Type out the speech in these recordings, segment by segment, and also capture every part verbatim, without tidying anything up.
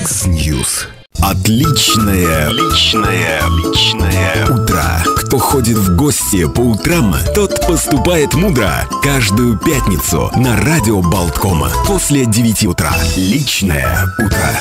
X-News. Отличное, личное, личное утро. Кто ходит в гости по утрам, тот поступает мудро. Каждую пятницу на радио Болткома после девяти утра. Личное утро.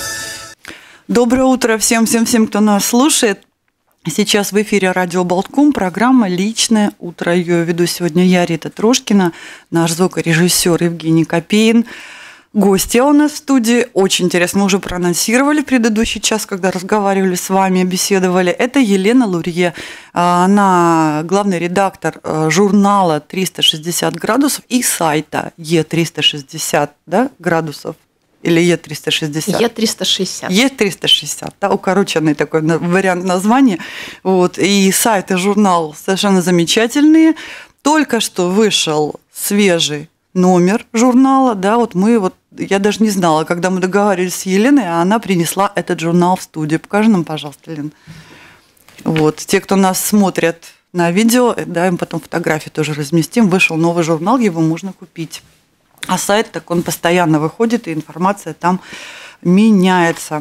Доброе утро всем-всем-всем, кто нас слушает. Сейчас в эфире радио Болтком, программа «Личное утро». Ее веду сегодня я, Рита Трошкина, наш звукорежиссер Евгений Копеин. Гостья у нас в студии, очень интересно, мы уже проанонсировали в предыдущий час, когда разговаривали с вами, беседовали. Это Елена Лурье, она главный редактор журнала триста шестьдесят градусов и сайта Е триста шестьдесят да, градусов. Или Е триста шестьдесят? Е триста шестьдесят. Е триста шестьдесят, да, укороченный такой вариант названия. Вот. И сайт и журнал совершенно замечательные. Только что вышел свежий номер журнала, да, вот мы вот, я даже не знала, когда мы договаривались с Еленой, а она принесла этот журнал в студию. Покажи нам, пожалуйста, Лен. Вот, те, кто нас смотрят на видео, да, им потом фотографии тоже разместим, вышел новый журнал, его можно купить. А сайт, так он постоянно выходит, и информация там меняется.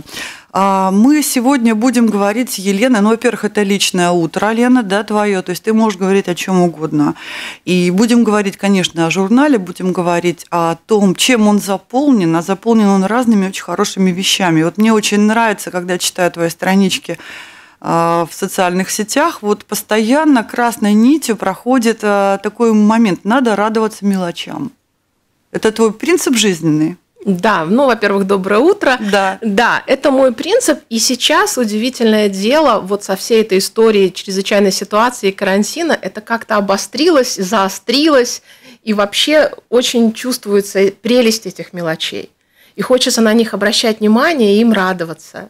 Мы сегодня будем говорить с Еленой, ну, во-первых, это личное утро, Лена, да, твое, то есть ты можешь говорить о чем угодно. И будем говорить, конечно, о журнале, будем говорить о том, чем он заполнен, а заполнен он разными очень хорошими вещами. Вот мне очень нравится, когда читаю твои странички в социальных сетях, вот постоянно красной нитью проходит такой момент, надо радоваться мелочам. Это твой принцип жизненный? Да, ну, во-первых, доброе утро. Да. Да, это мой принцип. И сейчас удивительное дело, вот со всей этой историей чрезвычайной ситуации и карантина, это как-то обострилось, заострилось, и вообще очень чувствуется прелесть этих мелочей. И хочется на них обращать внимание и им радоваться.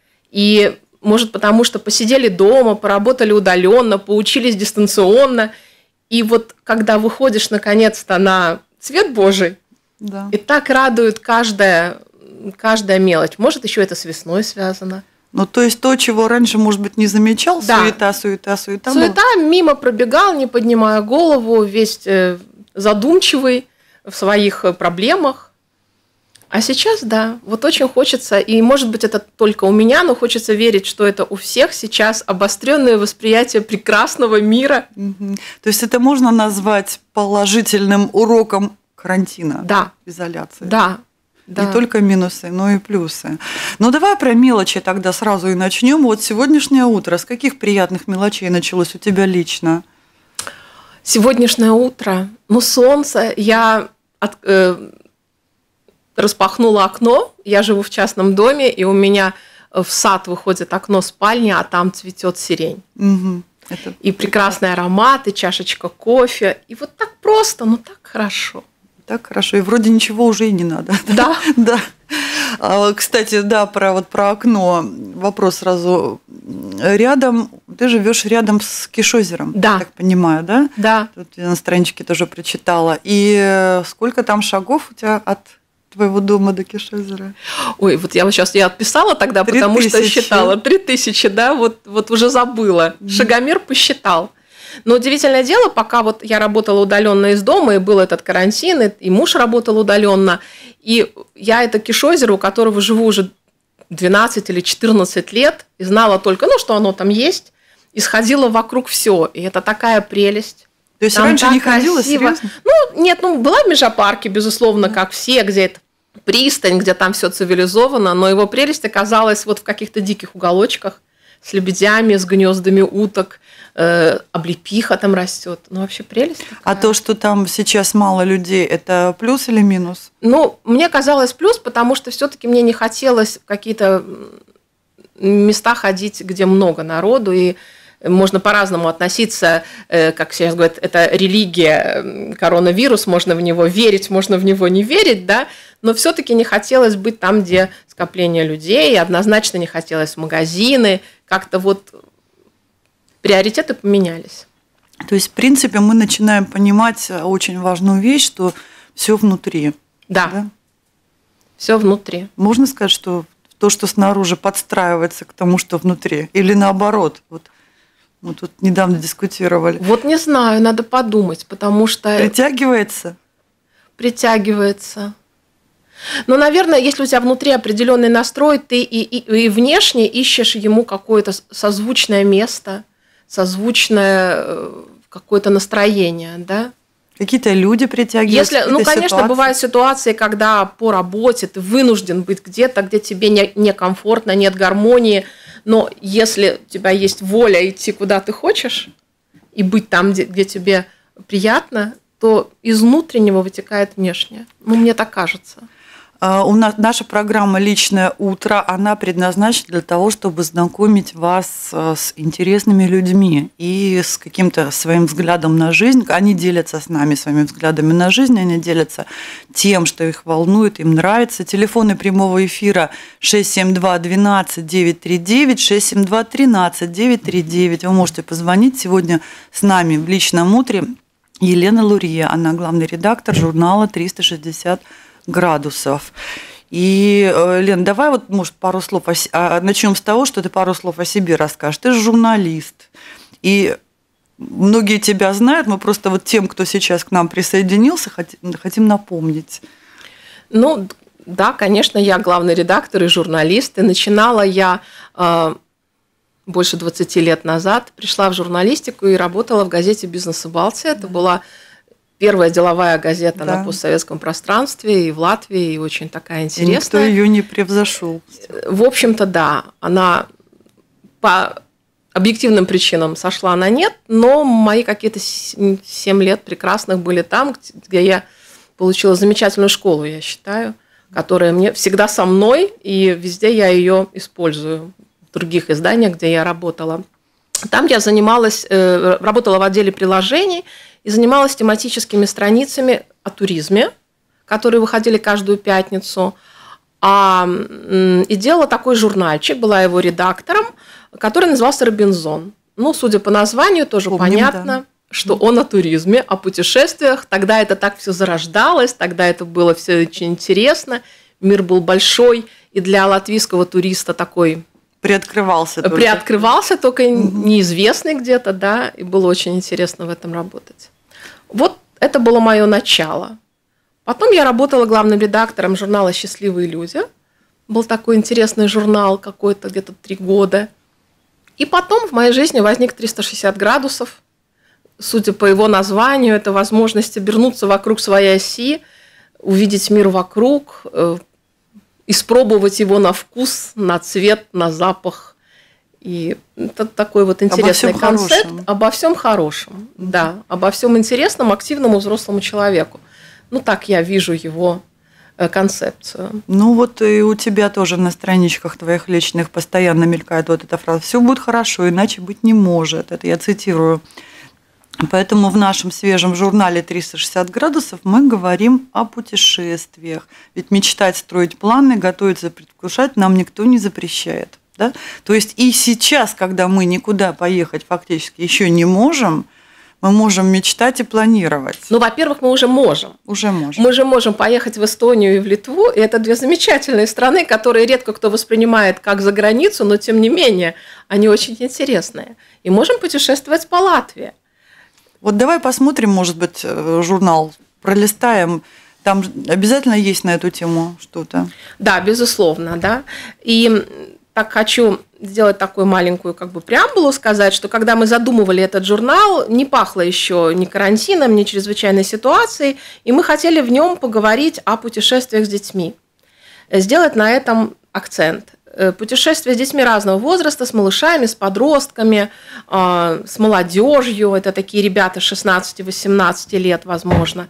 И, может, потому что посидели дома, поработали удаленно, поучились дистанционно, и вот когда выходишь наконец-то на свет Божий, да. И так радует каждая, каждая мелочь. Может, еще это с весной связано. Ну, то есть то, чего раньше, может быть, не замечал, да. суета, суета, суета. Суета, была. Мимо пробегал, не поднимая голову, весь задумчивый в своих проблемах. А сейчас, да, вот очень хочется, и, может быть, это только у меня, но хочется верить, что это у всех сейчас обостренное восприятие прекрасного мира. Угу. То есть это можно назвать положительным уроком карантина, да. изоляции. Да. Да. Не только минусы, но и плюсы. Ну, давай про мелочи тогда сразу и начнем. Вот сегодняшнее утро. С каких приятных мелочей началось у тебя лично? Сегодняшнее утро. Ну, солнце. Я от, э, распахнула окно. Я живу в частном доме, и у меня в сад выходит окно спальни, а там цветет сирень. Угу. Это и прекрасный аромат, и чашечка кофе. И вот так просто, ну так хорошо. Так хорошо, и вроде ничего уже и не надо. Да. Да. Кстати, да, про, вот, про окно вопрос сразу. Рядом, ты живешь рядом с Киш-озером, да. я так понимаю, да? Да. Тут я на страничке тоже прочитала. И сколько там шагов у тебя от твоего дома до Киш-озера? Ой, вот я вот сейчас я отписала тогда, потому что считала. Три тысячи, да, вот, вот уже забыла. Mm. Шагомер посчитал. Но удивительное дело, пока вот я работала удаленно из дома, и был этот карантин, и, и муж работал удаленно, и я это Киш-озеро, у которого живу уже двенадцать или четырнадцать лет, и знала только, ну, что оно там есть, и сходила вокруг все, и это такая прелесть. То есть там раньше не ходила, серьезно? Ну, нет, ну, была в Межапарке, безусловно, как все, где это пристань, где там все цивилизовано, но его прелесть оказалась вот в каких-то диких уголочках, с лебедями, с гнездами уток, э, облепиха там растет. Ну, вообще прелесть такая. А то, что там сейчас мало людей, это плюс или минус? Ну, мне казалось плюс, потому что все-таки мне не хотелось в какие-то места ходить, где много народу, и можно по-разному относиться, как сейчас говорят, это религия, коронавирус, можно в него верить, можно в него не верить, да, но все-таки не хотелось быть там, где скопление людей, однозначно не хотелось в магазины, как-то вот приоритеты поменялись. То есть, в принципе, мы начинаем понимать очень важную вещь, что все внутри. Да, да? Все внутри. Можно сказать, что то, что снаружи подстраивается к тому, что внутри, или наоборот, вот. Мы тут недавно дискутировали. Вот не знаю, надо подумать, потому что... Притягивается? Притягивается. Но, наверное, если у тебя внутри определенный настрой, ты и, и, и внешне ищешь ему какое-то созвучное место, созвучное какое-то настроение, да? Какие-то люди притягиваются. Если, ну, конечно, ситуации. Бывают ситуации, когда по работе ты вынужден быть где-то, где тебе не, некомфортно, нет гармонии, но если у тебя есть воля идти куда ты хочешь и быть там, где, где тебе приятно, то из внутреннего вытекает внешнее. Ну, мне так кажется. У нас наша программа «Личное утро», она предназначена для того, чтобы знакомить вас с интересными людьми и с каким-то своим взглядом на жизнь. Они делятся с нами своими взглядами на жизнь, они делятся тем, что их волнует, им нравится. Телефоны прямого эфира шесть семь два двенадцать девятьсот тридцать девять, шесть семь два тринадцать девятьсот тридцать девять. Вы можете позвонить. Сегодня с нами в «Личном утре» Елена Лурье, она главный редактор журнала триста шестьдесят градусов. И, Лен, давай вот, может, пару слов, о... начнем с того, что ты пару слов о себе расскажешь. Ты же журналист, и многие тебя знают, мы просто вот тем, кто сейчас к нам присоединился, хотим напомнить. Ну, да, конечно, я главный редактор и журналист, и начинала я э, больше двадцати лет назад, пришла в журналистику и работала в газете «Бизнес и Балтия». Это была первая деловая газета да. на постсоветском пространстве и в Латвии, и очень такая интересная. И никто ее не превзошел. В общем-то, да, она по объективным причинам сошла на нет, но мои какие-то семь лет прекрасных были там, где я получила замечательную школу, я считаю, которая мне всегда со мной, и везде я ее использую, в других изданиях, где я работала. Там я занималась, работала в отделе приложений, и занималась тематическими страницами о туризме, которые выходили каждую пятницу, а, и делала такой журнальчик, была его редактором, который назывался «Робинзон». Ну, судя по названию, тоже Помним, понятно, да. что он о туризме, о путешествиях. Тогда это так все зарождалось, тогда это было все очень интересно. Мир был большой, и для латвийского туриста такой... Приоткрывался только. Приоткрывался, только угу. неизвестный где-то, да, и было очень интересно в этом работать. Вот это было мое начало. Потом я работала главным редактором журнала «Счастливые люди». Был такой интересный журнал какой-то, где-то три года. И потом в моей жизни возник триста шестьдесят градусов. Судя по его названию, это возможность обернуться вокруг своей оси, увидеть мир вокруг, испробовать его на вкус, на цвет, на запах. И это такой вот интересный обо концепт. Хорошем. Обо всем хорошем. Mm-hmm. Да, обо всем интересном, активному взрослому человеку. Ну, так я вижу его концепцию. Ну, вот и у тебя тоже на страничках твоих личных постоянно мелькает вот эта фраза: «Все будет хорошо, иначе быть не может». Это я цитирую. Поэтому в нашем свежем журнале триста шестьдесят градусов мы говорим о путешествиях. Ведь мечтать, строить планы, готовиться, предвкушать нам никто не запрещает. Да? То есть и сейчас, когда мы никуда поехать фактически еще не можем, мы можем мечтать и планировать. Ну, во-первых, мы уже можем. Уже можем. Мы же можем поехать в Эстонию и в Литву, и это две замечательные страны, которые редко кто воспринимает как за границу, но тем не менее они очень интересные. И можем путешествовать по Латвии. Вот давай посмотрим, может быть, журнал, пролистаем. Там обязательно есть на эту тему что-то. Да, безусловно, да. И так хочу сделать такую маленькую как бы преамбулу, сказать, что когда мы задумывали этот журнал, не пахло еще ни карантином, ни чрезвычайной ситуацией, и мы хотели в нем поговорить о путешествиях с детьми, сделать на этом акцент. Путешествия с детьми разного возраста, с малышами, с подростками, с молодежью, это такие ребята шестнадцати-восемнадцати лет, возможно.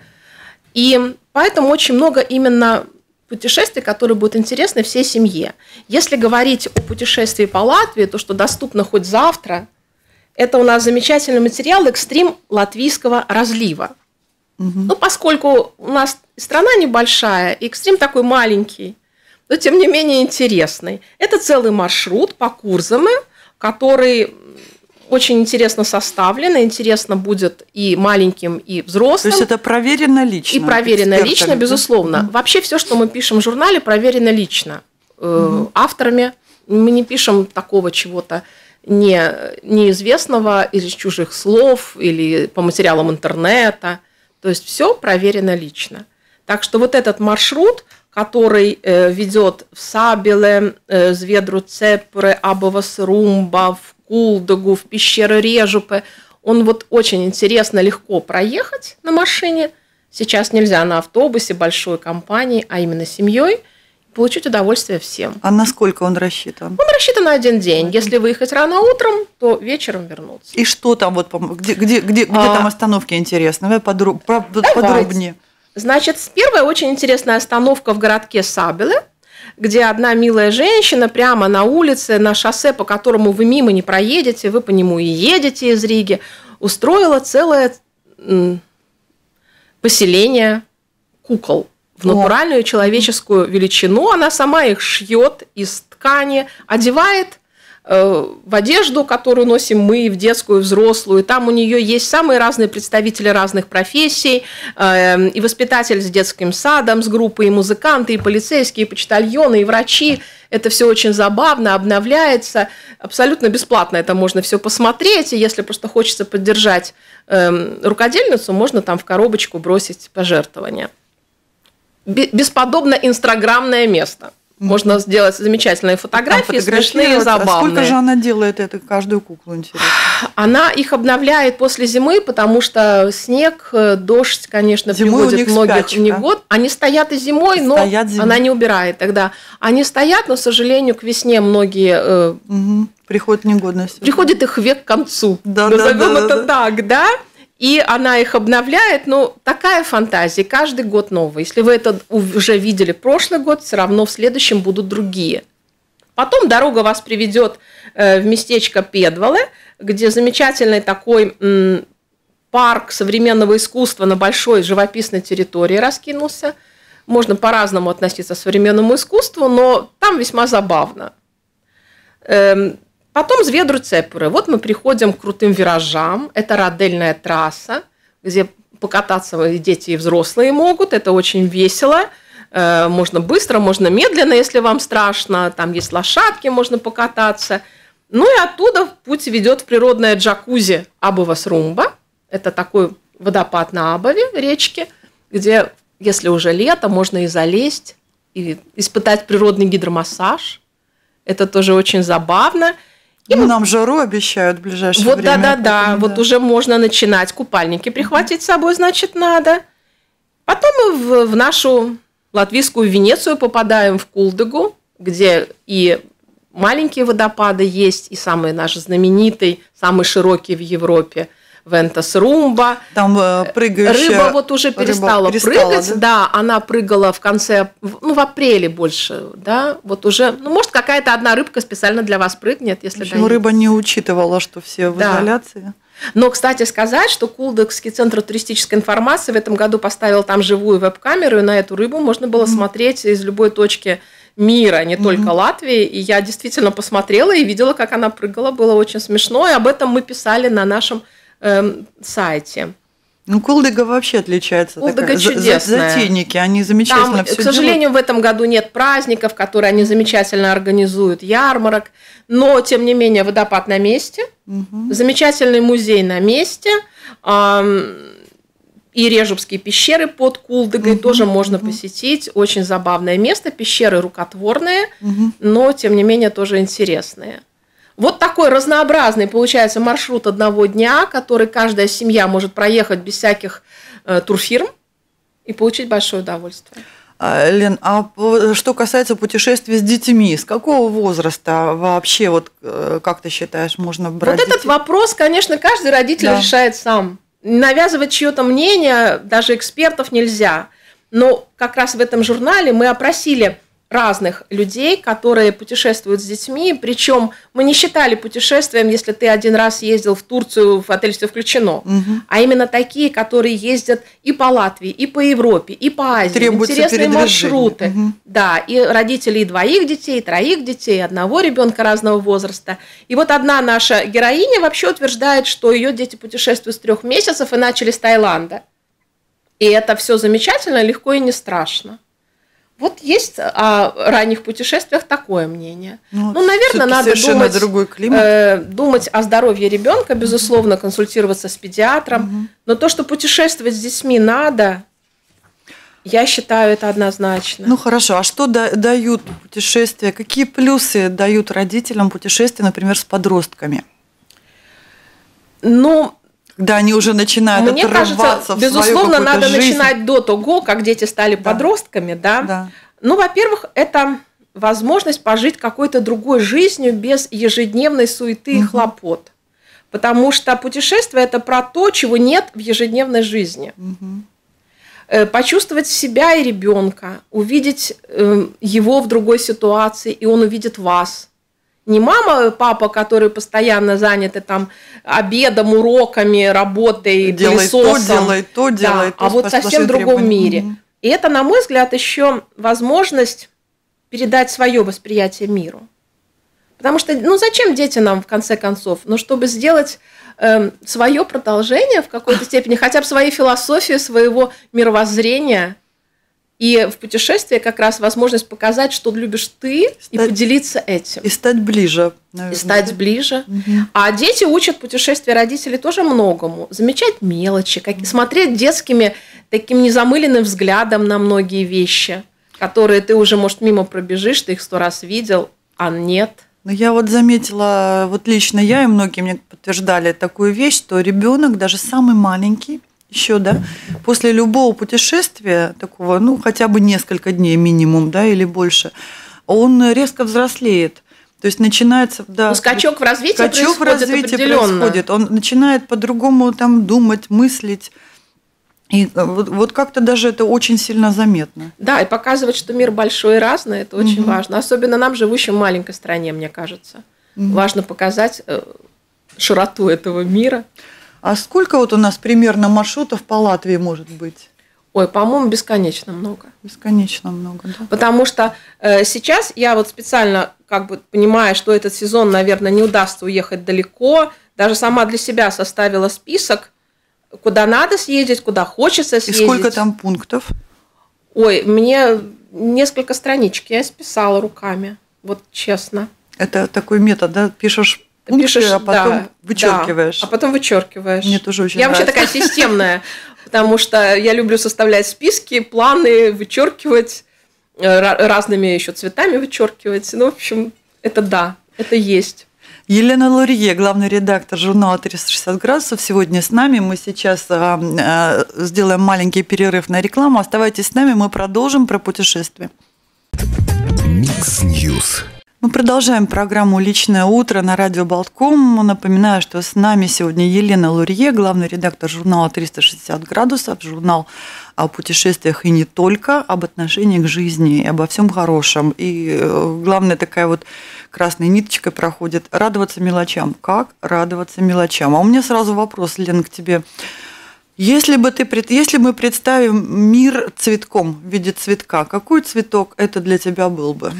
И поэтому очень много именно путешествий, которые будут интересны всей семье. Если говорить о путешествии по Латвии, то, что доступно хоть завтра, это у нас замечательный материал «Экстрим латвийского разлива». Угу. Ну, поскольку у нас страна небольшая, и экстрим такой маленький, но тем не менее интересный. Это целый маршрут по Курзаме, который очень интересно составлен, интересно будет и маленьким, и взрослым. То есть это проверено лично? И проверено лично, безусловно. Mm-hmm. Вообще все, что мы пишем в журнале, проверено лично mm-hmm. авторами. Мы не пишем такого чего-то не, неизвестного из чужих слов или по материалам интернета. То есть все проверено лично. Так что вот этот маршрут, который э, ведет в Сабеле, э, Зведру Цепуре, Абовас Румба, в Кулдыгу, в пещеры Режупе. Он вот очень интересно, легко проехать на машине. Сейчас нельзя на автобусе большой компании, а именно семьей. Получить удовольствие всем. А насколько он рассчитан? Он рассчитан на один день. Если выехать рано утром, то вечером вернуться. И что там, вот, где, где, где, где а, там остановки интересны? Давай подроб, подробнее. Значит, первая очень интересная остановка в городке Сабеле, где одна милая женщина прямо на улице, на шоссе, по которому вы мимо не проедете, вы по нему и едете из Риги, устроила целое поселение кукол. В натуральную человеческую величину. Она сама их шьет из ткани, одевает э, в одежду, которую носим мы, в детскую, в взрослую. Там у нее есть самые разные представители разных профессий. Э, и воспитатель с детским садом, с группой, и музыканты, и полицейские, и почтальоны, и врачи. Это все очень забавно, обновляется. Абсолютно бесплатно это можно все посмотреть. И если просто хочется поддержать э, рукодельницу, можно там в коробочку бросить пожертвования. Бесподобно инстаграмное место. Можно сделать замечательные фотографии, смешные, забавные. А сколько же она делает это, каждую куклу, интересно? Она их обновляет после зимы, потому что снег, дождь, конечно, зимой приводит многих в негод. Они стоят и зимой, но стоят зимой. Она не убирает тогда. Они стоят, но, к сожалению, к весне многие... Угу. Приходит негодность. Приходит их век к концу. Да, назовем да, да, это да. так, да? И она их обновляет, ну, такая фантазия, каждый год новый. Если вы это уже видели прошлый год, все равно в следующем будут другие. Потом дорога вас приведет в местечко Педвале, где замечательный такой парк современного искусства на большой живописной территории раскинулся. Можно по-разному относиться к современному искусству, но там весьма забавно. Потом Зведру Цепуре. Вот мы приходим к крутым виражам. Это родельная трасса, где покататься и дети, и взрослые могут. Это очень весело. Можно быстро, можно медленно, если вам страшно. Там есть лошадки, можно покататься. Ну и оттуда путь ведет в природное джакузи Абовас Румба. Это такой водопад на Абове, речке, где, если уже лето, можно и залезть, и испытать природный гидромассаж. Это тоже очень забавно. И ну, нам жару обещают в ближайшее вот, время. Вот да-да-да, вот уже можно начинать. Купальники прихватить с собой, значит, надо. Потом мы в, в нашу латвийскую Венецию попадаем, в Кулдыгу, где и маленькие водопады есть, и самый наш знаменитый, самый широкий в Европе Вентас Румба. Там э, прыгающая... Рыба вот уже перестала, перестала прыгать. Да? да, она прыгала в конце, ну, в апреле больше, да, вот уже, ну, может, какая-то одна рыбка специально для вас прыгнет, если да. Рыба не учитывала, что все в да. изоляции. Но, кстати сказать, что Кулдыгский центр туристической информации в этом году поставил там живую веб-камеру, и на эту рыбу можно было mm-hmm. смотреть из любой точки мира, не mm-hmm. только Латвии. И я действительно посмотрела и видела, как она прыгала, было очень смешно, и об этом мы писали на нашем сайте. Ну, Кулдыга вообще отличается. Кулдыга чудесная. Затейники, они замечательно Там, все к сожалению, делают. в этом году нет праздников, которые они замечательно организуют, ярмарок, но, тем не менее, водопад на месте, угу. замечательный музей на месте, и Режупские пещеры под Кулдыгой угу, тоже можно угу. посетить. Очень забавное место, пещеры рукотворные, угу. но, тем не менее, тоже интересные. Вот такой разнообразный получается маршрут одного дня, который каждая семья может проехать без всяких э, турфирм и получить большое удовольствие. Лен, а что касается путешествий с детьми, с какого возраста вообще, вот, как ты считаешь, можно брать Вот детей? Этот вопрос, конечно, каждый родитель да. решает сам. Навязывать чье-то мнение, даже экспертов, нельзя. Но как раз в этом журнале мы опросили разных людей, которые путешествуют с детьми, причем мы не считали путешествием, если ты один раз ездил в Турцию, в отель все включено, угу. а именно такие, которые ездят и по Латвии, и по Европе, и по Азии, требуется интересные маршруты, угу. да, и родители и двоих детей, и троих детей, одного ребенка разного возраста. И вот одна наша героиня вообще утверждает, что ее дети путешествуют с трех месяцев и начали с Таиланда. И это все замечательно, легко и не страшно. Вот есть о ранних путешествиях такое мнение. Ну, ну наверное, надо думать, другой климат. Э, думать о здоровье ребенка, безусловно, консультироваться с педиатром. Угу. Но то, что путешествовать с детьми надо. Я считаю это однозначно. Ну хорошо, а что да, дают путешествия? Какие плюсы дают родителям путешествия, например, с подростками? Ну, когда они уже начинают мне отрываться кажется, в безусловно, свою надо жизнь. начинать до того, как дети стали да. подростками, да? Да. Ну, во-первых, это возможность пожить какой-то другой жизнью без ежедневной суеты угу. и хлопот. Потому что путешествие – это про то, чего нет в ежедневной жизни. Угу. Почувствовать себя и ребенка, увидеть его в другой ситуации, и он увидит вас. Не мама, папа, которые постоянно заняты там обедом, уроками, работой, делай пылесосом. То, делай то, да, делай то, а вот совсем в другом требования. Мире. Угу. И это, на мой взгляд, еще возможность передать свое восприятие миру. Потому что, ну, зачем дети нам, в конце концов? Ну, чтобы сделать э, свое продолжение в какой-то степени, хотя бы своей философии, своего мировоззрения. И в путешествии как раз возможность показать, что любишь ты, стать, и поделиться этим. И стать ближе. Наверное. И стать ближе. Угу. А дети учат путешествия родителей тоже многому. Замечать мелочи, как, смотреть детскими таким незамыленным взглядом на многие вещи, которые ты уже, может, мимо пробежишь, ты их сто раз видел, а нет. Но я вот заметила, вот лично я и многие мне подтверждали такую вещь, что ребенок, даже самый маленький, еще, да, после любого путешествия, такого, ну, хотя бы несколько дней минимум, да, или больше, он резко взрослеет. То есть начинается, да, ну, скачок в развитии скачок происходит в развитии определенно. происходит. Он начинает по-другому там думать, мыслить. И вот, вот как-то даже это очень сильно заметно. Да, и показывать, что мир большой и разный, это очень угу. важно. Особенно нам, живущим в маленькой стране, мне кажется. Угу. Важно показать широту этого мира. А сколько вот у нас примерно маршрутов по Латвии может быть? Ой, по-моему, бесконечно много. Бесконечно много, да. Потому что э, сейчас я вот специально как бы понимая, что этот сезон, наверное, не удастся уехать далеко, даже сама для себя составила список, куда надо съездить, куда хочется съездить. И сколько там пунктов? Ой, мне несколько страничек я списала руками, вот честно. Это такой метод, да? Пишешь пункты, пишешь, а потом да, вычеркиваешь. Да, а потом вычеркиваешь. Мне тоже очень Я нравится. вообще такая системная, потому что я люблю составлять списки, планы, вычеркивать, разными еще цветами вычеркивать. Ну, в общем, это да, это есть. Елена Лурье, главный редактор журнала триста шестьдесят градусов, сегодня с нами. Мы сейчас а, а, сделаем маленький перерыв на рекламу. Оставайтесь с нами, мы продолжим про путешествия. Микс Ньюс. Мы продолжаем программу «Личное утро» на радио Болтком. Напоминаю, что с нами сегодня Елена Лурье, главный редактор журнала триста шестьдесят градусов, журнал о путешествиях и не только, об отношении к жизни и обо всем хорошем. И главная такая вот красной ниточкой проходит – радоваться мелочам. Как радоваться мелочам? А у меня сразу вопрос, Лена, к тебе. Если бы ты, если мы представим мир цветком в виде цветка, какой цветок это для тебя был бы?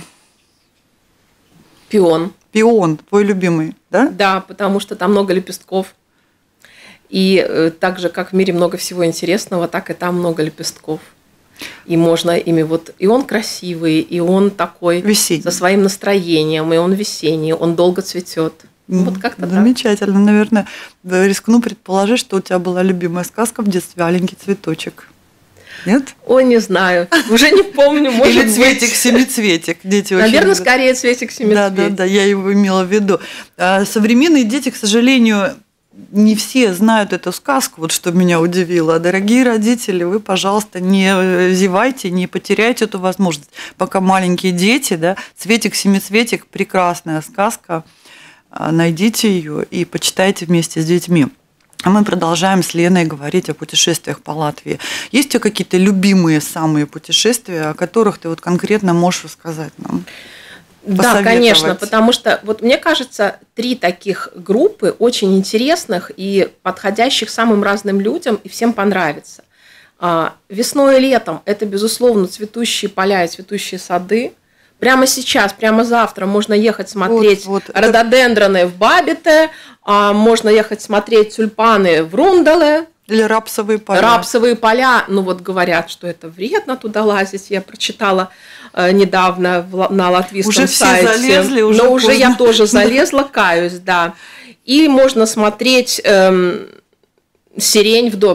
Пион. Пион, твой любимый, да? Да, потому что там много лепестков. И э, так же, как в мире много всего интересного, так и там много лепестков. И можно ими вот... И он красивый, и он такой... Весенний. Со своим настроением, и он весенний, он долго цветет. Mm, вот как-то замечательно. Так. Наверное, рискну предположить, что у тебя была любимая сказка в детстве «Аленький цветочек». Нет? Ой, не знаю. Уже не помню. Может Или «Цветик-семицветик». Дети очень Наверное, любят. скорее «Цветик-семицветик». Да, да, да, я его имела в виду. Современные дети, к сожалению, не все знают эту сказку, вот что меня удивило. Дорогие родители, вы, пожалуйста, не зевайте, не потеряйте эту возможность. Пока маленькие дети, да, «Цветик-семицветик» – прекрасная сказка. Найдите ее и почитайте вместе с детьми. А мы продолжаем с Леной говорить о путешествиях по Латвии. Есть у тебя какие-то любимые самые путешествия, о которых ты вот конкретно можешь рассказать нам? Да, конечно, потому что вот мне кажется, три таких группы очень интересных и подходящих самым разным людям, и всем понравится. Весной и летом это, безусловно, цветущие поля и цветущие сады. Прямо сейчас, прямо завтра можно ехать смотреть вот, вот, рододендроны это... в Бабите, а можно ехать смотреть тюльпаны в Рундале. Или рапсовые поля. Рапсовые поля, ну вот говорят, что это вредно туда лазить. Я прочитала э, недавно в, на латвийском уже сайте. Все залезли, уже но поздно. Уже я тоже залезла, каюсь, да. И можно смотреть э, сирень в Добеле.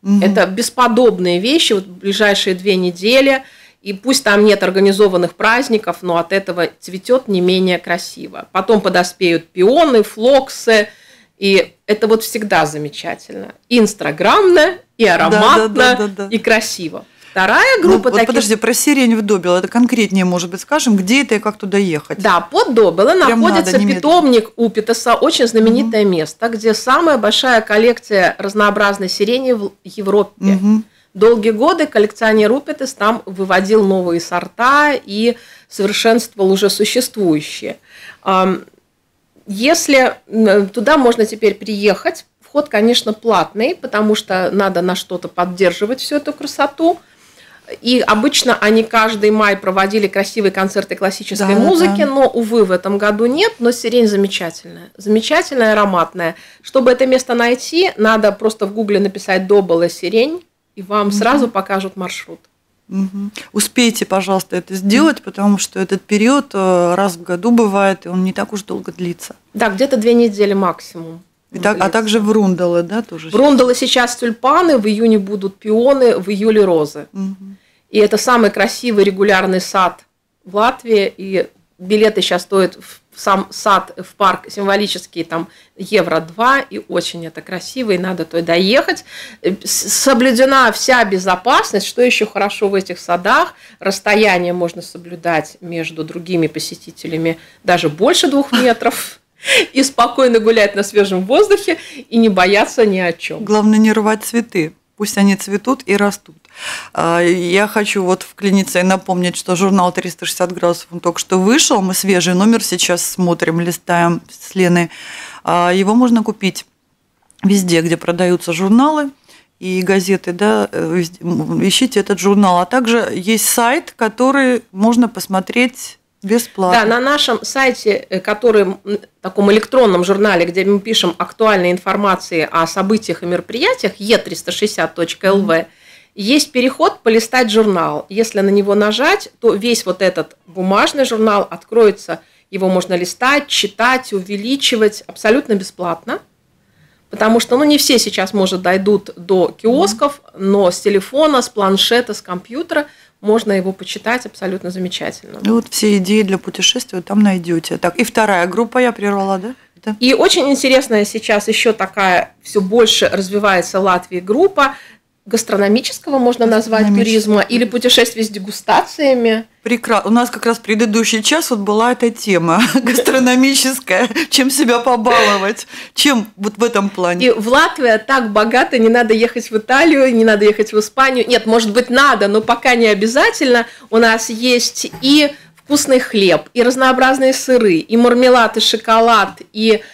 Угу. Это бесподобные вещи, вот ближайшие две недели, и пусть там нет организованных праздников, но от этого цветет не менее красиво. Потом подоспеют пионы, флоксы, и это вот всегда замечательно. И инстаграмно, и ароматно, да, да, да, да, да. и красиво. Вторая группа ну, таких... Подожди, про сирень в Добело, это конкретнее, может быть, скажем, где это и как туда ехать? Да, под Добело находится питомник Упитаса, очень знаменитое угу. место, где самая большая коллекция разнообразной сирени в Европе. Угу. Долгие годы коллекционер Упитас там выводил новые сорта и совершенствовал уже существующие. Если туда можно теперь приехать, вход, конечно, платный, потому что надо на что-то поддерживать всю эту красоту. И обычно они каждый май проводили красивые концерты классической да, музыки, да. но, увы, в этом году нет, но сирень замечательная, замечательная, ароматная. Чтобы это место найти, надо просто в гугле написать «Добело сирень», и вам угу. сразу покажут маршрут. Угу. Успейте, пожалуйста, это сделать, угу. потому что этот период раз в году бывает, и он не так уж долго длится. Да, где-то две недели максимум. И так, а также в Рундалы, да, тоже? В Рундалы сейчас тюльпаны, в июне будут пионы, в июле розы. Угу. И это самый красивый регулярный сад в Латвии, и билеты сейчас стоят в сам сад, в парк символические там евро два, и очень это красиво, и надо туда ехать. Соблюдена вся безопасность, что еще хорошо в этих садах, расстояние можно соблюдать между другими посетителями даже больше двух метров. И спокойно гулять на свежем воздухе и не бояться ни о чем. Главное не рвать цветы, пусть они цветут и растут. Я хочу вот вклиниться и напомнить, что журнал триста шестьдесят градусов он только что вышел, мы свежий номер сейчас смотрим, листаем с Леной. Его можно купить везде, где продаются журналы и газеты, да, ищите этот журнал. А также есть сайт, который можно посмотреть бесплатно. Да, на нашем сайте, который в таком электронном журнале, где мы пишем актуальные информации о событиях и мероприятиях, е триста шестьдесят точка эл ви, есть переход «Полистать журнал». Если на него нажать, то весь вот этот бумажный журнал откроется, его можно листать, читать, увеличивать абсолютно бесплатно, потому что ну, не все сейчас, может, дойдут до киосков, но с телефона, с планшета, с компьютера можно его почитать абсолютно замечательно. И вот все идеи для путешествия там найдете. Так, и вторая группа я прервала, да? Это... И очень интересная сейчас еще такая все больше развивается в Латвии группа гастрономического, можно назвать, туризма, или путешествий с дегустациями. Прекрасно. У нас как раз предыдущий час вот была эта тема гастрономическая, чем себя побаловать, чем вот в этом плане. И в Латвии так богато, не надо ехать в Италию, не надо ехать в Испанию. Нет, может быть, надо, но пока не обязательно. У нас есть и вкусный хлеб, и разнообразные сыры, и мармелад, и шоколад, и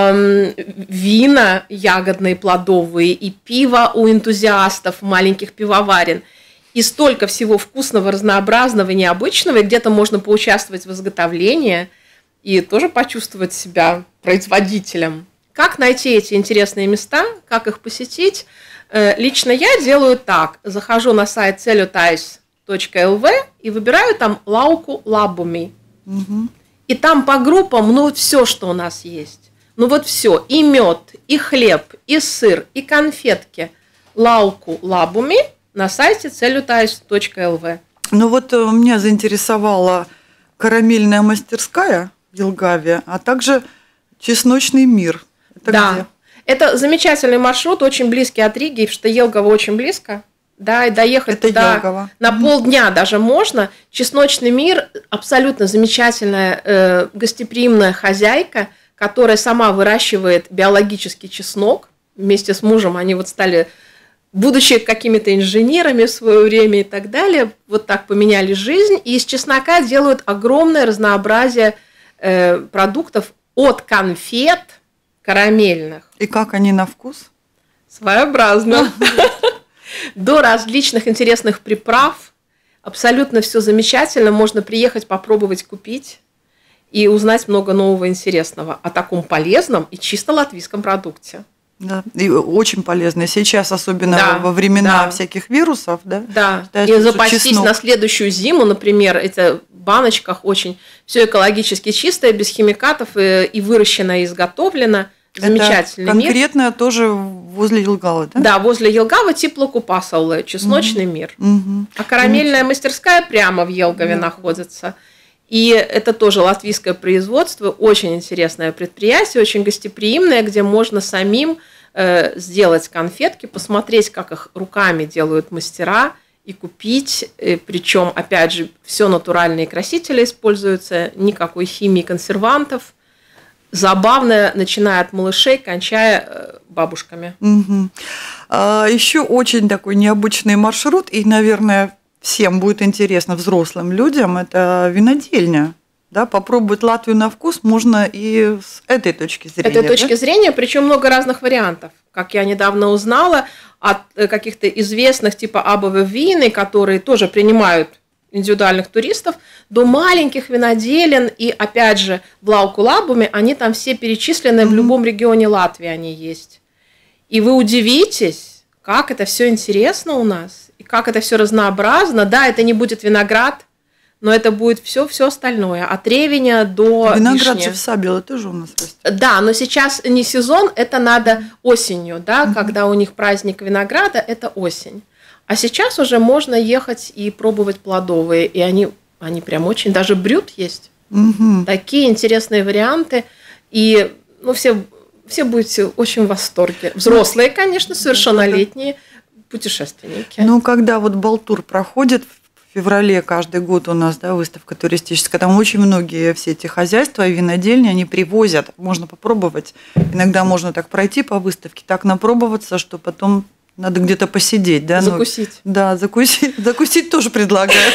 вина ягодные, плодовые, и пиво у энтузиастов, маленьких пивоварен. И столько всего вкусного, разнообразного, необычного, и где-то можно поучаствовать в изготовлении и тоже почувствовать себя производителем. Как найти эти интересные места, как их посетить? Лично я делаю так. Захожу на сайт ceļotājs точка эл ви и выбираю там Lauku labumi. Угу. И там по группам, ну, все, что у нас есть. Ну вот все, и мед, и хлеб, и сыр, и конфетки. Lauku labumi на сайте ceļotājs точка эл ви. Ну вот меня заинтересовала карамельная мастерская в Елгаве, а также чесночный мир. Это да, где? Это замечательный маршрут, очень близкий от Риги, потому что Елгава очень близко. Да, и доехать это туда Елгава. На mm-hmm. полдня даже можно. Чесночный мир абсолютно замечательная, э, гостеприимная хозяйка, которая сама выращивает биологический чеснок. Вместе с мужем они вот стали, будучи какими-то инженерами в свое время и так далее, вот так поменяли жизнь. И из чеснока делают огромное разнообразие э, продуктов от конфет карамельных. И как они на вкус? Своеобразно. До различных интересных приправ. Абсолютно все замечательно. Можно приехать, попробовать, купить. И узнать много нового интересного о таком полезном и чисто латвийском продукте. Да, и очень полезно. Сейчас, особенно да, во времена да. всяких вирусов, да? Да, считается, и запастись чеснок. На следующую зиму, например, это в баночках очень все экологически чистое, без химикатов и, и выращено, и изготовлено. Замечательный это мир. Конкретно тоже возле Елгавы, да? Да, возле Елгавы Теплокупасалы, чесночный угу. мир. Угу. А карамельная мастерская прямо в Елгове да. находится. И это тоже латвийское производство, очень интересное предприятие, очень гостеприимное, где можно самим э, сделать конфетки, посмотреть, как их руками делают мастера, и купить. Э, причем, опять же, все натуральные красители используются, никакой химии, консервантов. Забавно, начиная от малышей, кончая э, бабушками. Угу. А, еще очень такой необычный маршрут, и, наверное, всем будет интересно, взрослым людям, это винодельня. Да, попробовать Латвию на вкус можно и с этой точки зрения. Этой точки да? зрения, причем много разных вариантов. Как я недавно узнала, от каких-то известных типа Абове Вины, которые тоже принимают индивидуальных туристов, до маленьких виноделен, и опять же в Лаукулабуме они там все перечислены, mm-hmm. в любом регионе Латвии они есть. И вы удивитесь, как это все интересно у нас, и как это все разнообразно. Да, это не будет виноград, но это будет все, все остальное, от ревеня до виноград вишни. Же в Сабеле тоже у нас растет. Да, но сейчас не сезон, это надо осенью, да, mm-hmm. когда у них праздник винограда, это осень. А сейчас уже можно ехать и пробовать плодовые, и они, они прям очень, даже брют есть. Угу. Такие интересные варианты, и ну, все, все будете очень в восторге. Взрослые, конечно, совершеннолетние путешественники. Ну, когда вот Балтур проходит в феврале каждый год у нас, да, выставка туристическая, там очень многие все эти хозяйства и винодельни, они привозят, можно попробовать. Иногда можно так пройти по выставке, так напробоваться, что потом... Надо где-то посидеть, да? Закусить. Ну, да, закусить. Закусить тоже предлагают.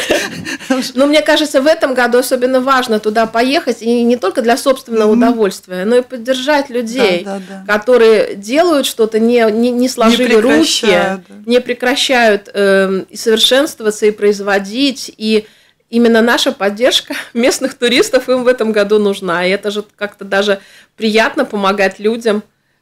Но мне кажется, в этом году особенно важно туда поехать, и не только для собственного mm-hmm. удовольствия, но и поддержать людей, да, да, да. которые делают что-то, не, не, не сложили не руки, да. не прекращают э, и совершенствоваться, и производить, и именно наша поддержка местных туристов им в этом году нужна. И это же как-то даже приятно помогать людям,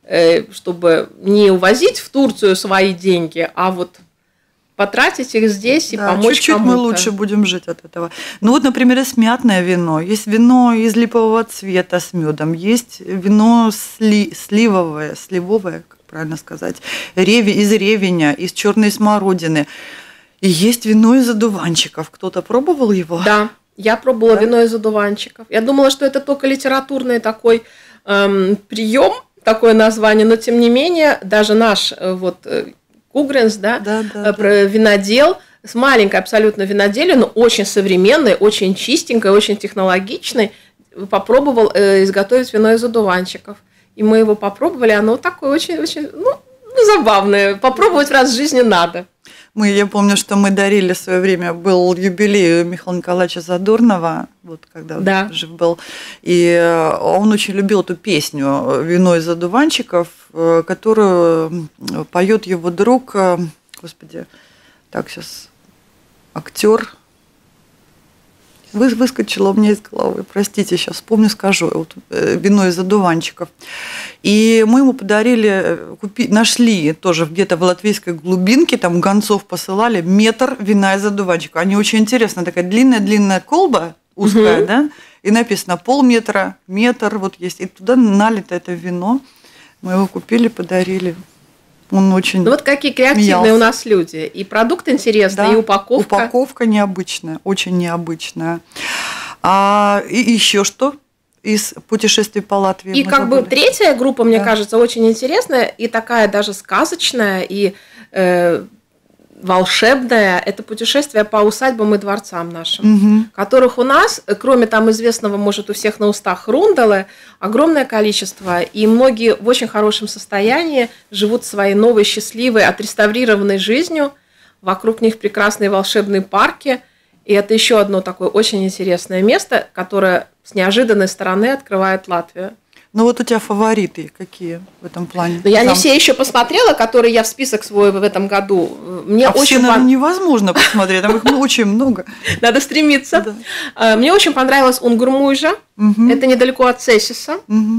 чтобы не увозить в Турцию свои деньги, а вот потратить их здесь и да, помочь чуть-чуть кому-то. Мы лучше будем жить от этого. Ну вот, например, есть мятное вино, есть вино из липового цвета с медом, есть вино сли, сливовое, сливовое, как правильно сказать, реви, из ревеня, из черной смородины. И есть вино из одуванчиков. Кто-то пробовал его? Да, я пробовала да? вино из одуванчиков. Я думала, что это только литературный такой эм, прием, такое название, но тем не менее даже наш вот Кугренс, да, да, да, да. винодел с маленькой абсолютно виноделью, но очень современной, очень чистенькой, очень технологичной, попробовал изготовить вино из одуванчиков. И мы его попробовали, оно такое очень-очень, ну, забавное. Попробовать раз в жизни надо. Мы, я помню, что мы дарили в свое время, был юбилей Михаила Николаевича Задорнова, вот когда да. он жив был, и он очень любил эту песню «Вино из одуванчиков», которую поет его друг, господи, так сейчас, актер. Вы, выскочила у меня из головы, простите, сейчас вспомню, скажу, вот, вино из одуванчиков. И мы ему подарили, купи, нашли тоже где-то в латвийской глубинке, там гонцов посылали, метр вина из одуванчиков. Они очень интересно, такая длинная-длинная колба, узкая, угу. да, и написано полметра, метр, вот есть, и туда налито это вино. Мы его купили, подарили. Он очень ну вот какие креативные смеялся. У нас люди. И продукт интересный, да, и упаковка. Упаковка необычная, очень необычная. А, и еще что из путешествий по Латвии? И как забыли? бы третья группа, мне да. кажется, очень интересная, и такая даже сказочная, и э, волшебная. Это путешествие по усадьбам и дворцам нашим, угу. которых у нас, кроме там известного, может, у всех на устах Рундалы, огромное количество, и многие в очень хорошем состоянии живут своей новой, счастливой, отреставрированной жизнью. Вокруг них прекрасные волшебные парки, и это еще одно такое очень интересное место, которое с неожиданной стороны открывает Латвию. Ну вот у тебя фавориты какие в этом плане? Но я не все еще посмотрела, которые я в список свой в этом году. Мне а очень все, наверное, невозможно посмотреть, там их очень много. Надо стремиться. Мне очень понравилась Унгурмуйжа, это недалеко от Цесиса.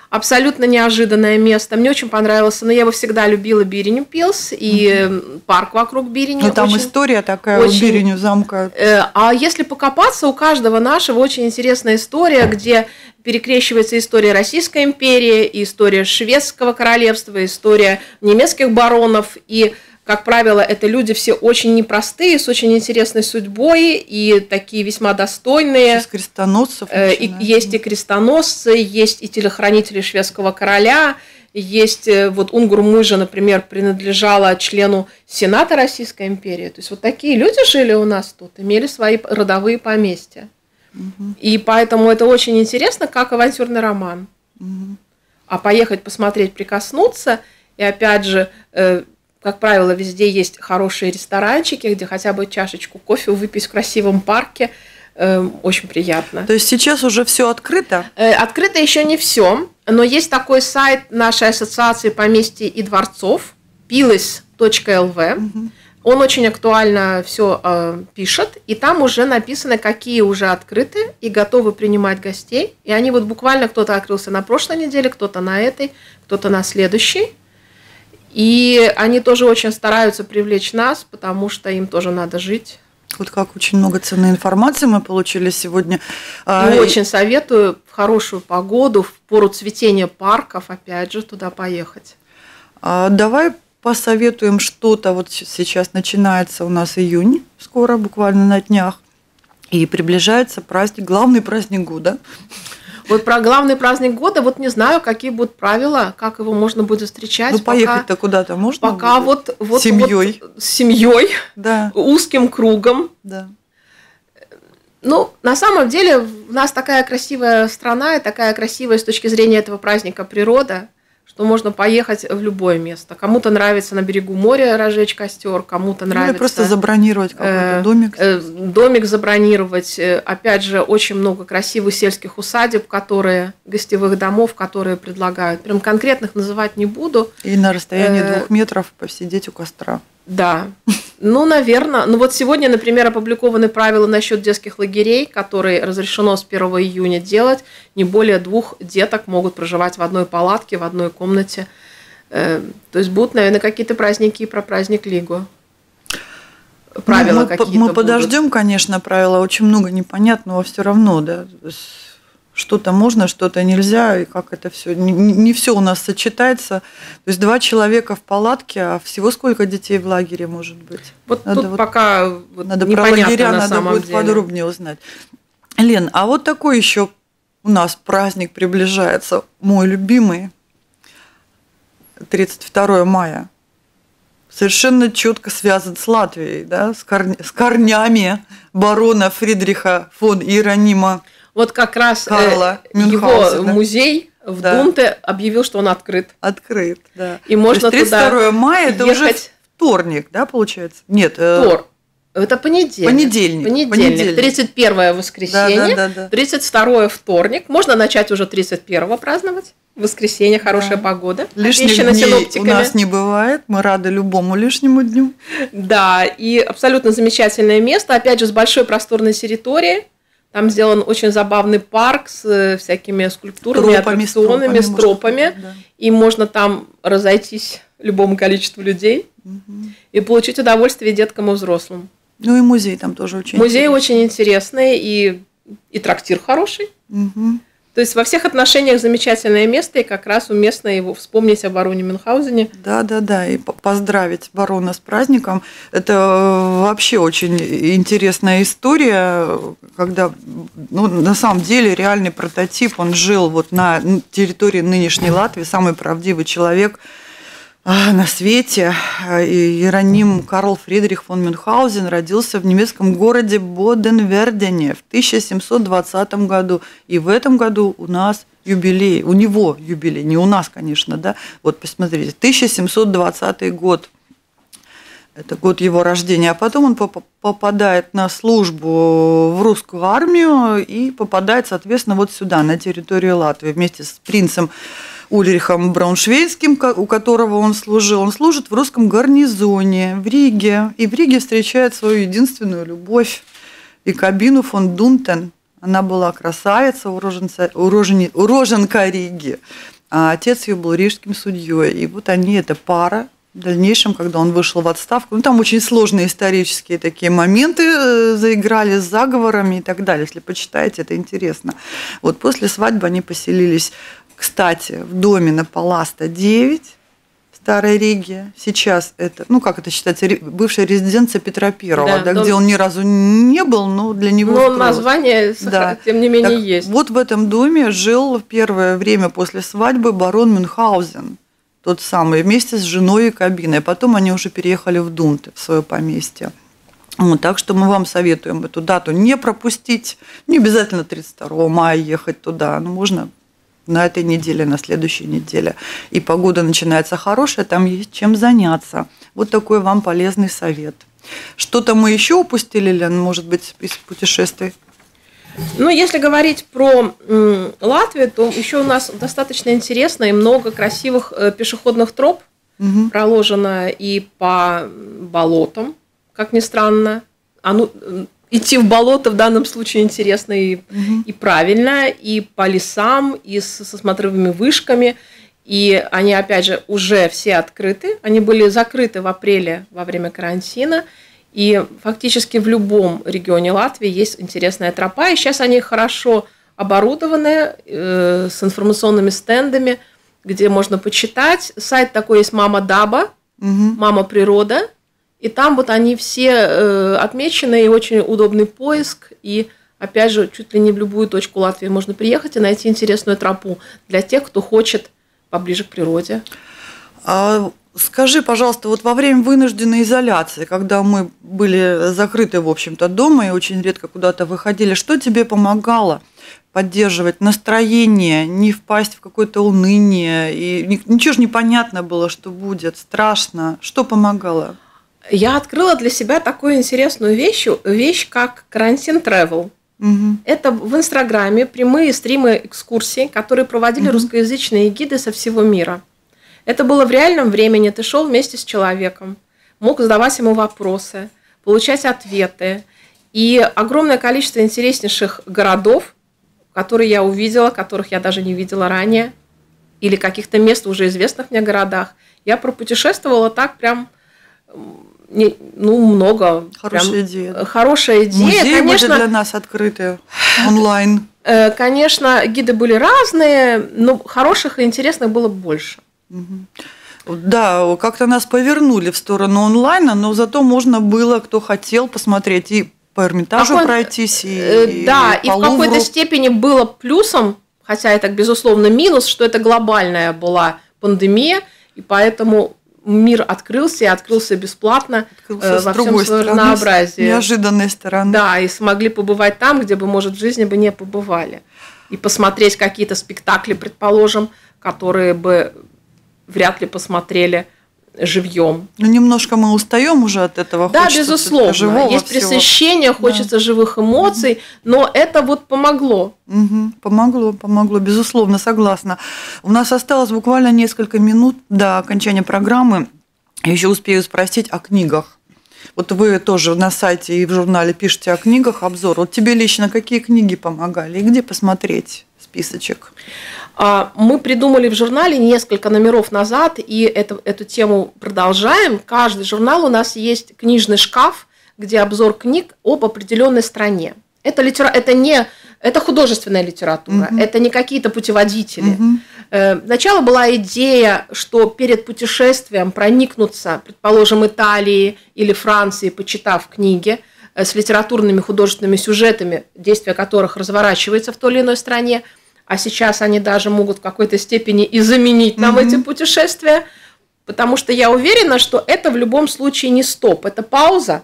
Абсолютно неожиданное место. Мне очень понравилось. Но я его всегда любила Бириню Пилс и mm-hmm. парк вокруг Бирини. Ну, там очень, история такая очень, у Бириню замка. Э, а если покопаться, у каждого нашего очень интересная история, где перекрещивается история Российской империи, и история Шведского королевства, и история немецких баронов. И, как правило, это люди все очень непростые, с очень интересной судьбой, и такие весьма достойные. Из крестоносцев. Э, и, есть и крестоносцы, есть и телохранители шведского короля. Есть, вот Унгур-Мыжа, например, принадлежала члену Сената Российской империи. То есть вот такие люди жили у нас тут, имели свои родовые поместья. Угу. И поэтому это очень интересно, как авантюрный роман. Угу. А поехать посмотреть, прикоснуться, и опять же, э, как правило, везде есть хорошие ресторанчики, где хотя бы чашечку кофе выпить в красивом парке. Э, очень приятно. То есть сейчас уже все открыто? Э, открыто еще не все, но есть такой сайт нашей ассоциации поместий и дворцов пилис точка эл ви. Угу. Он очень актуально все э, пишет, и там уже написано, какие уже открыты и готовы принимать гостей. И они вот буквально, кто-то открылся на прошлой неделе, кто-то на этой, кто-то на следующей. И они тоже очень стараются привлечь нас, потому что им тоже надо жить. Вот как очень много ценной информации мы получили сегодня. И очень советую в хорошую погоду, в пору цветения парков, опять же, туда поехать. А давай посоветуем что-то. Вот сейчас начинается у нас июнь, скоро, буквально на днях, и приближается праздник, главный праздник года. Вот про главный праздник года, вот не знаю, какие будут правила, как его можно будет встречать. Ну, поехать-то куда-то можно пока будет? вот, вот, с семьей. Вот, с семьей, да. узким кругом. Да. Ну, на самом деле, у нас такая красивая страна, и такая красивая с точки зрения этого праздника природа, что можно поехать в любое место. Кому-то нравится на берегу моря разжечь костер, кому-то нравится... Или просто забронировать какой-то домик. Э, домик забронировать. Опять же, очень много красивых сельских усадеб, которые, гостевых домов, которые предлагают. Прям конкретных называть не буду. И на расстоянии э, двух метров посидеть у костра. Да. Ну, наверное. Ну, вот сегодня, например, опубликованы правила насчет детских лагерей, которые разрешено с первого июня делать. Не более двух деток могут проживать в одной палатке, в одной комнате. То есть будут, наверное, какие-то праздники про праздник Лигу. Правила ну, мы, какие-то Мы будут. подождем, конечно, правила. Очень много непонятного все равно, да. Что-то можно, что-то нельзя, и как это все. Не, не все у нас сочетается. То есть два человека в палатке, а всего сколько детей в лагере может быть? Вот надо тут вот, пока вот надо про лагеря на надо будет деле. подробнее узнать. Лен, а вот такой еще у нас праздник приближается, мой любимый, тридцать второе мая. Совершенно четко связан с Латвией, да, с, корня, с корнями барона Фридриха фон Иеронима. Вот как раз Карла его музей в да. Дунте объявил, что он открыт. Открыт, да. И можно тридцать второе мая это ехать... уже вторник, да, получается? Нет. Втор. Это понедельник. Понедельник. Понедельник. Понедельник. тридцать первое воскресенье, да, да, да, да. тридцать второе вторник. Можно начать уже тридцать первого праздновать. Воскресенье, хорошая да. погода. Лишних дней у нас не бывает. Мы рады любому лишнему дню. Да, и абсолютно замечательное место. Опять же, с большой просторной территорией. Там сделан очень забавный парк с всякими скульптурами, тропами, аттракционами, с тропами. С тропами можно, да. И можно там разойтись любому количеству людей угу. и получить удовольствие деткам и взрослым. Ну и музей там тоже очень Музей интересный. очень интересный, и, и трактир хороший. Угу. То есть во всех отношениях замечательное место, и как раз уместно его вспомнить о бароне Мюнхгаузене. Да, да, да, и поздравить барона с праздником. Это вообще очень интересная история, когда, ну, на самом деле, реальный прототип, он жил вот на территории нынешней Латвии, самый правдивый человек на свете. Иероним Карл Фридрих фон Мюнхгаузен родился в немецком городе Боденвердене в тысяча семьсот двадцатом году. И в этом году у нас юбилей, у него юбилей, не у нас, конечно, да. Вот посмотрите, тысяча семьсот двадцатый год. Это год его рождения. А потом он попадает на службу в русскую армию и попадает, соответственно, вот сюда, на территорию Латвии, вместе с принцем Ульрихом Брауншвейгским, у которого он служил. Он служит в русском гарнизоне в Риге. И в Риге встречает свою единственную любовь, Якобину фон Дунтен. Она была красавица, уроженца, урожени, уроженка Риги. а отец ее был рижским судьей. И вот они, эта пара, в дальнейшем, когда он вышел в отставку, ну, там очень сложные исторические такие моменты заиграли с заговорами и так далее. Если почитаете, это интересно. Вот после свадьбы они поселились, кстати, в доме на Паласта девять, в Старой Риге. Сейчас это, ну, как это считается, бывшая резиденция Петра Первого, да, да, где он ни разу не был, но для него... Но название, да. тем не менее, так, есть. Вот в этом доме жил в первое время после свадьбы барон Мюнхгаузен. Тот самый, вместе с женой и кабиной. Потом они уже переехали в Дунты, в свое поместье. Вот, так что мы вам советуем эту дату не пропустить. Не обязательно тридцать второго мая ехать туда. Но можно на этой неделе, на следующей неделе. И погода начинается хорошая, там есть чем заняться. Вот такой вам полезный совет. Что-то мы еще упустили, Лен, может быть, из путешествий? Ну, если говорить про м, Латвию, то еще у нас достаточно интересно и много красивых э, пешеходных троп угу. проложено и по болотам, как ни странно. А ну, идти в болото в данном случае интересно и, угу. и правильно, и по лесам, и с, со смотровыми вышками. И они, опять же, уже все открыты. Они были закрыты в апреле во время карантина. И фактически в любом регионе Латвии есть интересная тропа. И сейчас они хорошо оборудованы э, с информационными стендами, где можно почитать. Сайт такой есть «Мама Даба», угу. «Мама Природа». И там вот они все э, отмечены, и очень удобный поиск. И, опять же, чуть ли не в любую точку Латвии можно приехать и найти интересную тропу для тех, кто хочет поближе к природе. А... Скажи, пожалуйста, вот во время вынужденной изоляции, когда мы были закрыты, в общем-то, дома и очень редко куда-то выходили, что тебе помогало поддерживать настроение, не впасть в какое-то уныние? И ничего же непонятно было, что будет, страшно. Что помогало? Я открыла для себя такую интересную вещь, вещь как карантин travel. Угу. Это в Инстаграме прямые стримы экскурсий, которые проводили угу. русскоязычные гиды со всего мира. Это было в реальном времени. Ты шел вместе с человеком, мог задавать ему вопросы, получать ответы. И огромное количество интереснейших городов, которые я увидела, которых я даже не видела ранее, или каких-то мест в уже известных мне городах. Я пропутешествовала так прям, ну, много. Хорошая прям, идея. Хорошая идея. Музеи конечно, были для нас открыты онлайн. Конечно, гиды были разные, но хороших и интересных было больше. Да, как-то нас повернули в сторону онлайна, но зато можно было, кто хотел, посмотреть и по Эрмитажу Какой... пройтись, и, да, и по и в какой-то степени было плюсом, хотя это, безусловно, минус, что это глобальная была пандемия, и поэтому мир открылся, и открылся бесплатно открылся во всем своем разнообразии. С неожиданной стороны. Да, и смогли побывать там, где бы, может, в жизни бы не побывали. И посмотреть какие-то спектакли, предположим, которые бы вряд ли посмотрели живьем. Ну, немножко мы устаем уже от этого. Да, безусловно. Живого есть всего. Пресыщение, хочется да. живых эмоций, но это вот помогло. Угу. Помогло, помогло, безусловно, согласна. У нас осталось буквально несколько минут до окончания программы. Я еще успею спросить о книгах. Вот вы тоже на сайте и в журнале пишете о книгах, обзор. Вот тебе лично какие книги помогали и где посмотреть списочек? Мы придумали в журнале несколько номеров назад, и эту, эту тему продолжаем. Каждый журнал у нас есть книжный шкаф, где обзор книг об определенной стране. Это, литера... это, не... это художественная литература, угу. это не какие-то путеводители. Угу. Сначала была идея, что перед путешествием проникнуться, предположим, Италии или Франции, почитав книги с литературными художественными сюжетами, действие которых разворачивается в той или иной стране, а сейчас они даже могут в какой-то степени и заменить нам mm-hmm. эти путешествия, потому что я уверена, что это в любом случае не стоп, это пауза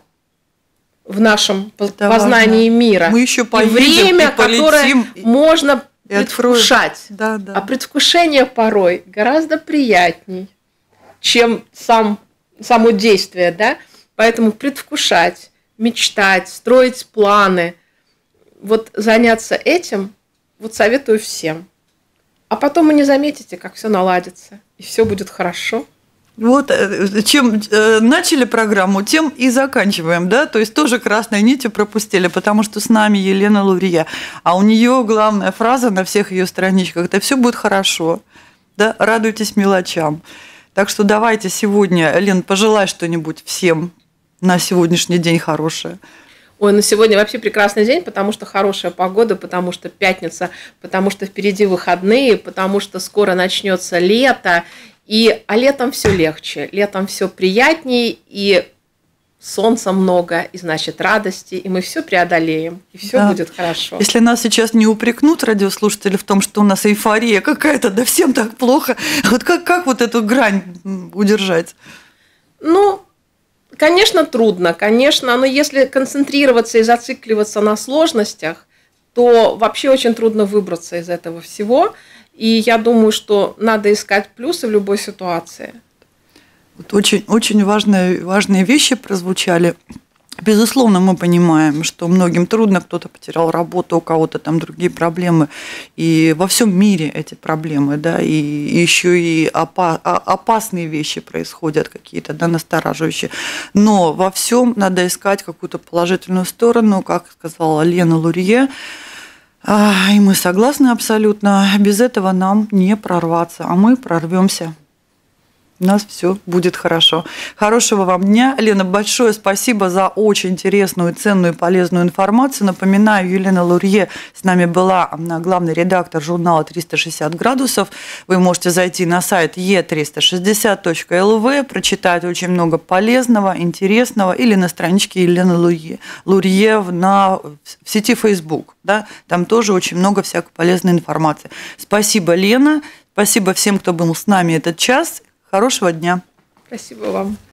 в нашем это познании важно. Мира. Мы еще поедем, и время, и полетим, которое и... можно и предвкушать. Да, да. А предвкушение порой гораздо приятней, чем сам, само действие. Да? Поэтому предвкушать, мечтать, строить планы, вот заняться этим. Вот советую всем. А потом вы не заметите, как все наладится, и все будет хорошо. Вот чем начали программу, тем и заканчиваем, да, то есть тоже красной нитью пропустили, потому что с нами Елена Лурия, а у нее главная фраза на всех ее страничках: это все будет хорошо. да, радуйтесь мелочам. Так что давайте сегодня, Лен, пожелай что-нибудь всем на сегодняшний день хорошее. Ой, ну сегодня вообще прекрасный день, потому что хорошая погода, потому что пятница, потому что впереди выходные, потому что скоро начнется лето. И, а летом все легче, летом все приятнее, и солнца много, и значит радости, и мы все преодолеем, и все да. будет хорошо. Если нас сейчас не упрекнут радиослушатели в том, что у нас эйфория какая-то, да всем так плохо, вот как, как вот эту грань удержать? Ну, конечно, трудно, конечно, но если концентрироваться и зацикливаться на сложностях, то вообще очень трудно выбраться из этого всего. И я думаю, что надо искать плюсы в любой ситуации. Вот очень, очень важные, важные вещи прозвучали. Безусловно, мы понимаем, что многим трудно, кто-то потерял работу, у кого-то там другие проблемы. И во всем мире эти проблемы, да, и еще и опасные вещи происходят какие-то, да, настораживающие. Но во всем надо искать какую-то положительную сторону, как сказала Лена Лурье. И мы согласны абсолютно. Без этого нам не прорваться, а мы прорвемся. У нас все будет хорошо. Хорошего вам дня. Лена, большое спасибо за очень интересную, ценную и полезную информацию. Напоминаю, Елена Лурье с нами была, она главный редактор журнала триста шестьдесят градусов. Вы можете зайти на сайт е триста шестьдесят точка эл ви, прочитать очень много полезного, интересного, или на страничке Елены Лурье, Лурье на, в сети Facebook. Да? Там тоже очень много всякой полезной информации. Спасибо, Лена. Спасибо всем, кто был с нами этот час. Хорошего дня. Спасибо вам.